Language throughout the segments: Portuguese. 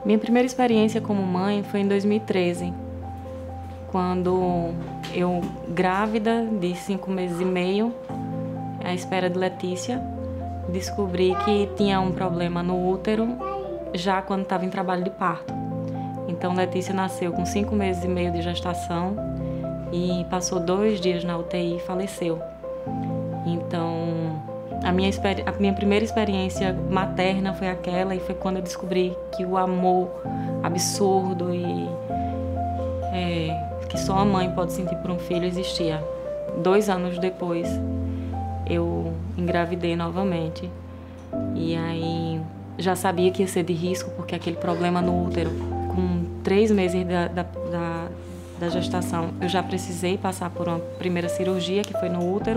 Minha primeira experiência como mãe foi em 2013, quando eu, grávida de 5 meses e meio, à espera de Letícia, descobri que tinha um problema no útero já quando estava em trabalho de parto. Então Letícia nasceu com 5 meses e meio de gestação e passou 2 dias na UTI e faleceu. Então a minha primeira experiência materna foi aquela, e foi quando eu descobri que o amor absurdo e que só a mãe pode sentir por um filho existia. 2 anos depois eu engravidei novamente, e aí já sabia que ia ser de risco, porque aquele problema no útero, com 3 meses da gestação, eu já precisei passar por uma primeira cirurgia, que foi no útero.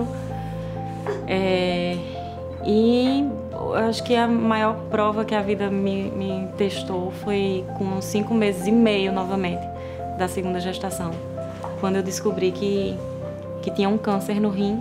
E acho que a maior prova que a vida me testou foi com 5 meses e meio novamente da segunda gestação, quando eu descobri que tinha um câncer no rim.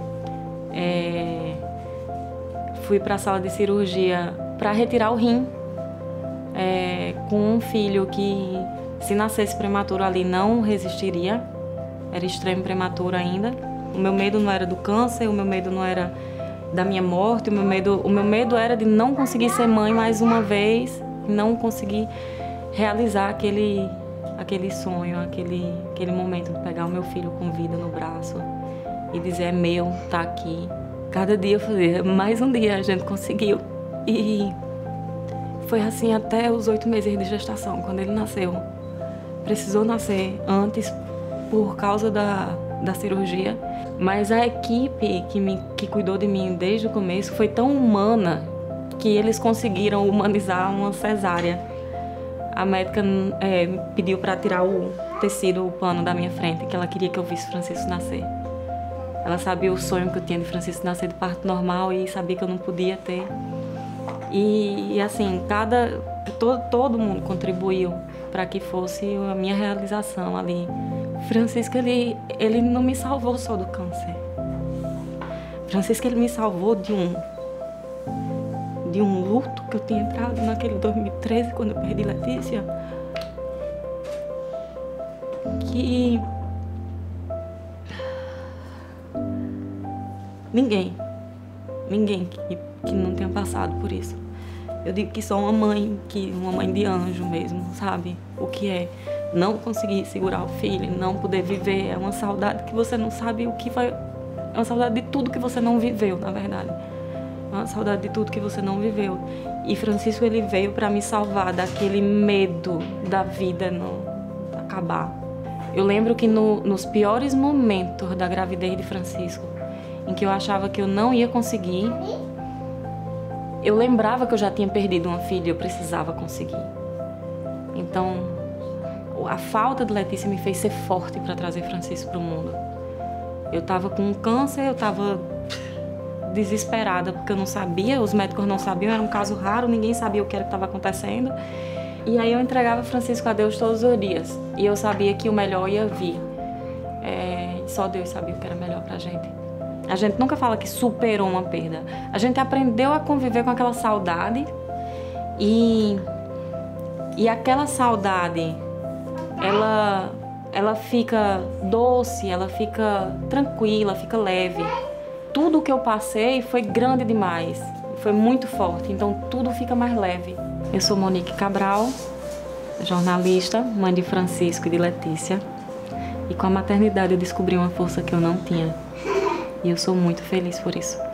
Fui para a sala de cirurgia para retirar o rim, com um filho que, se nascesse prematuro ali, não resistiria, era extremo prematuro ainda. O meu medo não era do câncer, o meu medo não era da minha morte, o meu medo era de não conseguir ser mãe mais uma vez, não conseguir realizar aquele sonho, aquele momento de pegar o meu filho com vida no braço e dizer: é meu, tá aqui. Cada dia eu fazia, mais um dia a gente conseguiu. E foi assim até os 8 meses de gestação, quando ele nasceu. Precisou nascer antes por causa da cirurgia, mas a equipe que cuidou de mim desde o começo foi tão humana que eles conseguiram humanizar uma cesárea. A médica pediu para tirar o tecido, o pano da minha frente, que ela queria que eu visse Francisco nascer. Ela sabia o sonho que eu tinha de Francisco nascer de parto normal e sabia que eu não podia ter. E assim, todo mundo contribuiu para que fosse a minha realização ali. Francisco, ele não me salvou só do câncer. Francisco, ele me salvou de um luto que eu tinha entrado naquele 2013, quando eu perdi Letícia. Que ninguém que não tenha passado por isso. Eu digo que sou uma mãe de anjo mesmo, sabe? O que é não conseguir segurar o filho, não poder viver, é uma saudade que você não sabe o que vai... É uma saudade de tudo que você não viveu, na verdade. É uma saudade de tudo que você não viveu. E Francisco, ele veio para me salvar daquele medo da vida não acabar. Eu lembro que nos piores momentos da gravidez de Francisco, em que eu achava que eu não ia conseguir, eu lembrava que eu já tinha perdido uma filha e eu precisava conseguir. Então, a falta de Letícia me fez ser forte para trazer Francisco para o mundo. Eu estava com um câncer, eu estava desesperada, porque eu não sabia, os médicos não sabiam, era um caso raro, ninguém sabia o que era que estava acontecendo. E aí eu entregava Francisco a Deus todos os dias. E eu sabia que o melhor ia vir. Só Deus sabia o que era melhor para a gente. A gente nunca fala que superou uma perda. A gente aprendeu a conviver com aquela saudade e aquela saudade, ela fica doce, ela fica tranquila, fica leve. Tudo que eu passei foi grande demais, foi muito forte, então tudo fica mais leve. Eu sou Monique Cabral, jornalista, mãe de Francisco e de Letícia. E com a maternidade eu descobri uma força que eu não tinha. E eu sou muito feliz por isso.